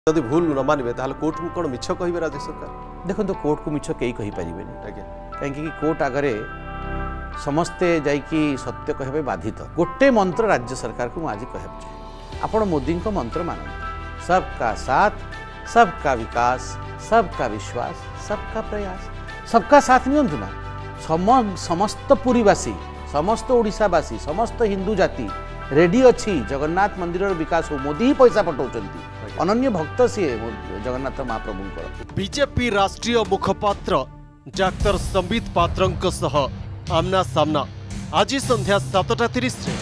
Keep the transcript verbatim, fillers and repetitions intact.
जदि भूल न मानवे ताहले कोर्ट को कोन मिछ कहिबे राज्य सरकार। देखो तो कोर्ट को मिछ कई कहि परिबे नहीं कहीं कोर्ट आगे समस्ते जाइकी सत्य कहबे बाधित। गोटे मंत्र राज्य सरकार को आज कहब चाहे आपण मोदी को मंत्र मान सबका साथ सबका विकास सबका विश्वास सबका प्रयास सबका साथ नियंतु ना सम समस्त पुरीवासी समस्त ओडिशावासी समस्त हिंदू जाति रेडी अच्छी जगन्नाथ मंदिर विकास हो मोदी ही पैसा पठाउछंती अनन्य भक्त सी जगन्नाथ महाप्रभु। बीजेपी राष्ट्रीय मुखपात्र डाक्टर संबित पात्रंक सह आमना सामना आज संध्या सातटा तीस